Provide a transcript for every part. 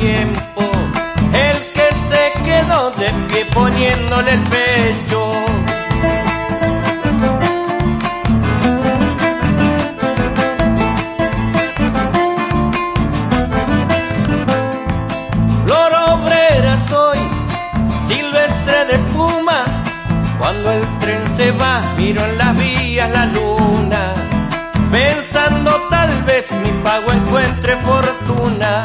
tiempo, el que se quedó de pie poniéndole el pecho. Flor obrera soy, silvestre de espumas, cuando el tren se va miro en las vías la luna, pensando tal vez mi pago encuentre fortuna.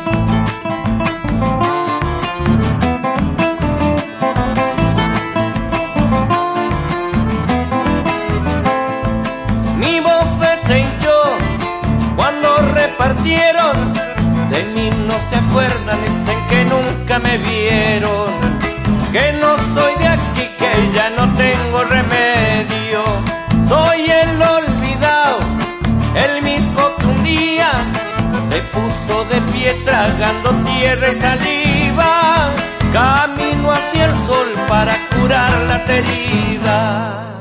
Mi bofe se hinchó cuando repartieron, de mí no se acuerdan, dicen que nunca me vieron, que no soy de aquí, que ya no tengo remedio. Soy el olvidado, el mismo que un día se puso de pie tragando tierra y saliva, camino hacia el sol para curar las heridas.